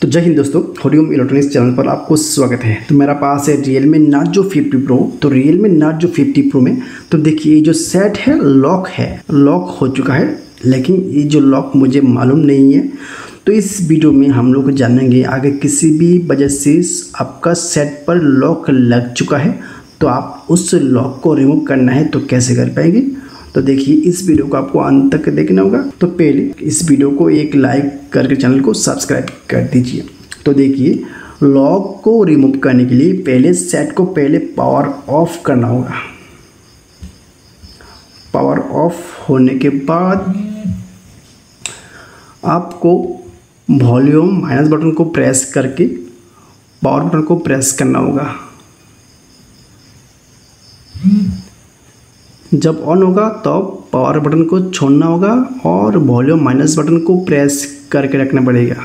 तो जय हिंद दोस्तों, हरिओम इलेक्ट्रॉनिक्स चैनल पर आपको स्वागत है। तो मेरा पास है Realme Narzo 50 Pro। तो Realme Narzo 50 Pro में तो देखिए ये जो सेट है लॉक हो चुका है, लेकिन ये जो लॉक मुझे मालूम नहीं है। तो इस वीडियो में हम लोग जानेंगे अगर किसी भी वजह से आपका सेट पर लॉक लग चुका है तो आप उस लॉक को रिमूव करना है तो कैसे कर पाएंगे। तो देखिए इस वीडियो को आपको अंत तक देखना होगा। तो पहले इस वीडियो को एक लाइक करके चैनल को सब्सक्राइब कर दीजिए। तो देखिए लॉक को रिमूव करने के लिए पहले सेट को पावर ऑफ करना होगा। पावर ऑफ होने के बाद आपको वॉल्यूम माइनस बटन को प्रेस करके पावर बटन को प्रेस करना होगा। जब ऑन होगा तो पावर बटन को छोड़ना होगा और वॉल्यूम माइनस बटन को प्रेस करके रखना पड़ेगा।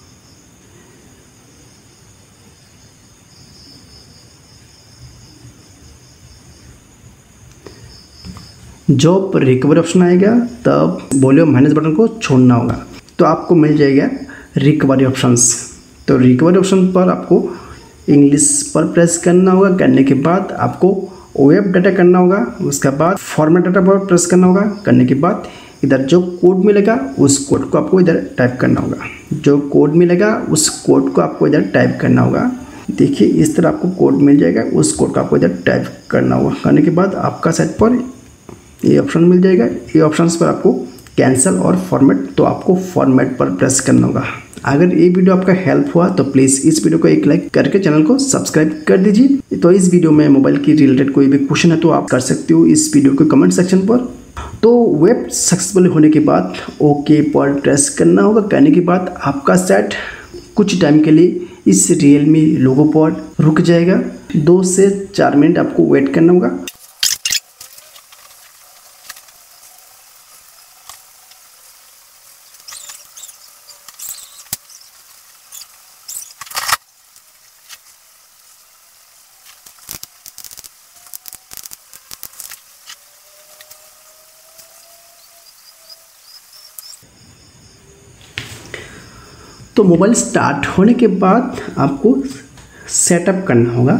जब रिकवरी ऑप्शन आएगा तब वॉल्यूम माइनस बटन को छोड़ना होगा तो आपको मिल जाएगा रिकवरी ऑप्शंस। तो रिकवरी ऑप्शन पर आपको इंग्लिश पर प्रेस करना होगा। करने के बाद आपको वेब डाटा करना होगा। उसके बाद फॉर्मेट डाटा पर प्रेस करना होगा। करने के बाद इधर जो कोड मिलेगा उस कोड को आपको इधर टाइप करना होगा। जो कोड मिलेगा उस कोड को आपको इधर टाइप करना होगा। देखिए इस तरह आपको कोड मिल जाएगा, उस कोड को आपको इधर टाइप करना होगा। करने के बाद आपका सेट पर ये ऑप्शन मिल जाएगा। ये ऑप्शंस पर आपको कैंसिल और फॉर्मेट, तो आपको फॉर्मेट पर प्रेस करना होगा। अगर ये वीडियो आपका हेल्प हुआ तो प्लीज़ इस वीडियो को एक लाइक करके चैनल को सब्सक्राइब कर दीजिए। तो इस वीडियो में मोबाइल की रिलेटेड कोई भी क्वेश्चन है तो आप कर सकते हो इस वीडियो के कमेंट सेक्शन पर। तो वेब सक्सेसफुल होने के बाद ओके पर प्रेस करना होगा। करने के बाद आपका सेट कुछ टाइम के लिए इस Realme लोगो पर रुक जाएगा। 2 से 4 मिनट आपको वेट करना होगा। तो मोबाइल स्टार्ट होने के बाद आपको सेटअप करना होगा।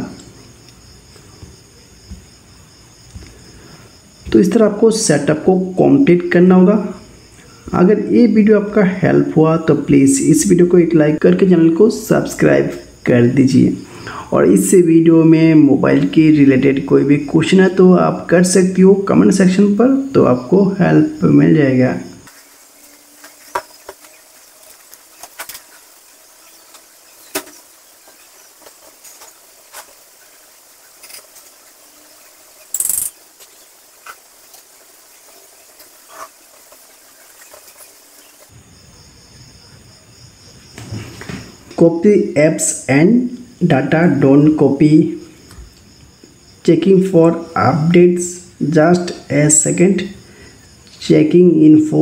तो इस तरह आपको सेटअप को कंप्लीट करना होगा। अगर ये वीडियो आपका हेल्प हुआ तो प्लीज़ इस वीडियो को एक लाइक करके चैनल को सब्सक्राइब कर दीजिए। और इस वीडियो में मोबाइल के रिलेटेड कोई भी क्वेश्चन है तो आप कर सकती हो कमेंट सेक्शन पर, तो आपको हेल्प मिल जाएगा। Copy apps and data, don't copy. Checking for updates, just a second. Checking info।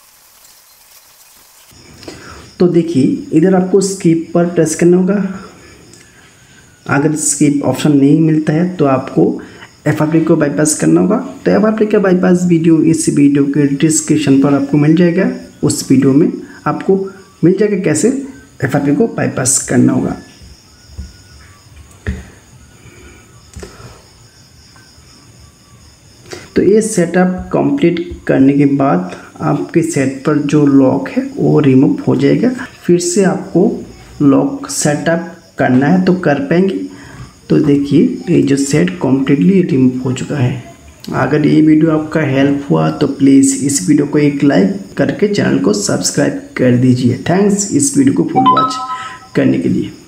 तो देखिए इधर आपको स्किप पर प्रेस करना होगा। अगर स्किप ऑप्शन नहीं मिलता है तो आपको FRP को बाईपास करना होगा। तो FRP का बाईपास वीडियो इस वीडियो के डिस्क्रिप्शन पर आपको मिल जाएगा। उस वीडियो में आपको मिल जाएगा कैसे FRP को बाईपास करना होगा। तो ये सेटअप कंप्लीट करने के बाद आपके सेट पर जो लॉक है वो रिमूव हो जाएगा। फिर से आपको लॉक सेटअप करना है तो कर पाएंगे। तो देखिए ये जो सेट कम्प्लीटली रिमूव हो चुका है। अगर ये वीडियो आपका हेल्प हुआ तो प्लीज़ इस वीडियो को एक लाइक करके चैनल को सब्सक्राइब कर दीजिए। थैंक्स इस वीडियो को फुल वॉच करने के लिए।